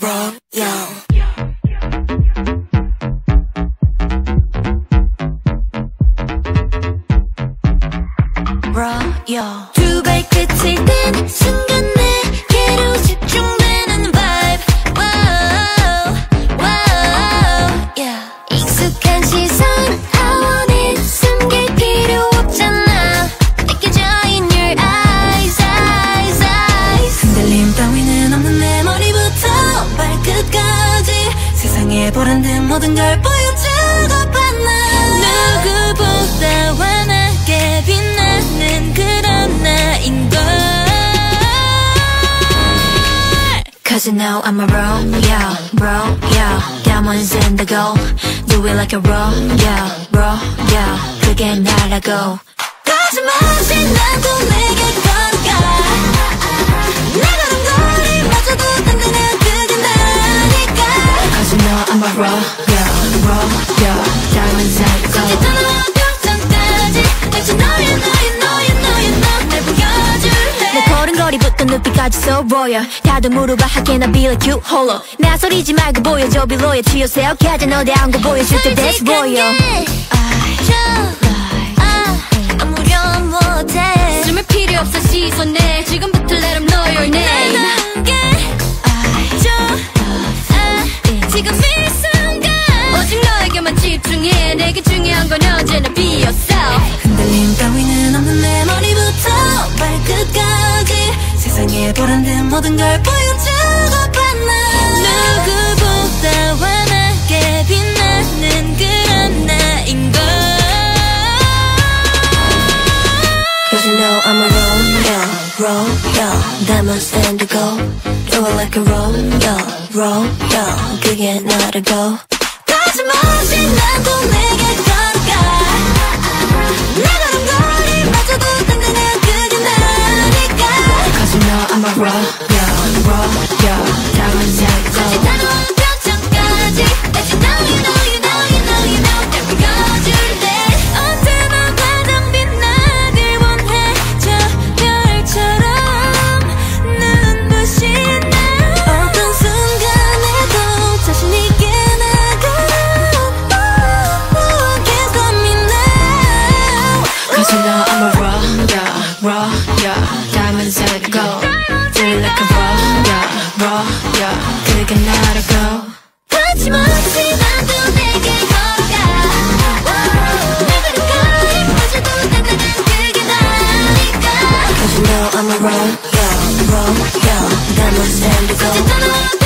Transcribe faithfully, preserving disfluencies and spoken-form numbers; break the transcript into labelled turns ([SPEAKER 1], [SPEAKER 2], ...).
[SPEAKER 1] raw, yeah. Raw, yeah. 두 발끝을 댄 순간 내게로 집중되는 vibe. Wow, wow, yeah. 익숙한 시선, I want it. 숨길 필요 없잖아. 느껴져 in your eyes, eyes, eyes. 흔들림 따위는 없는 내 머리부터 발끝까지 세상에 보란 듯 모든 걸 보여주고 봤나. 누구보다 환하게 빛나는 그런 나인걸. Cause you know I'm a raw, yeah, raw, yeah. Diamonds in the gold. Do it like a raw, yeah, raw, yeah. 그게 나라고. 거짓말없이 나도 내게 걸어가. 내 걸음걸이마저도 당당한 그게 나니까. Cause you know I'm a raw, yeah, raw, yeah. Diamonds in the gold. 손짓하는 표정까지 역시 너야 너야 너야 너야 너 날 보여줄래. 내 걸음걸이부터 눈빛까지 so royal. 다들 물어봐 how can I be like you 홀로. 나 소리지 말고 보여줘 be loyal to yourself. 가자 너 대한 거 보여줄 때 that's royal. 아무렴 못해. 숨을 필요 없어 시선에 지금부터 let them know your name. 지금 이 순간 오직 너에게만 집중해. 내게 중요한 건 언제나 be yourself. 흔들림 따위는 없는 내 머리부터 발끝까지 세상에 보란 듯 모든 걸 보여주고 봤나. 누구보다 환하게 빛나는 그런 나인걸. Cause you know I'm a raw, yeah, raw, yeah. Diamonds in the gold. Do it like a raw, yeah, raw, yeah. 그게 나라고. 거짓말없이 나도 내게 걸어가. 내 걸음걸이마저도 당당한 그게 나니까. Cause you know I'm a raw, yeah, raw, yeah. Diamonds in the gold. 손짓하는 표정까지 역시 know you know you know you know you know 날 보여줄래. 언제나 가장 빛나길 원해. 저 별처럼 눈부신 날. 어떤 순간에도 자신 있게 나가. Can't stop me now. Cause you know I'm a raw, yeah, raw, yeah. Diamonds in the gold. Do it like a raw, yeah, raw, yeah. 그게 나라고. 거침없이 나도 내게 걸어가. 내 걸음걸이마저도 당당한 그게 나니까. Cause you know I'm a raw, yeah, raw, yeah. Diamonds in the gold.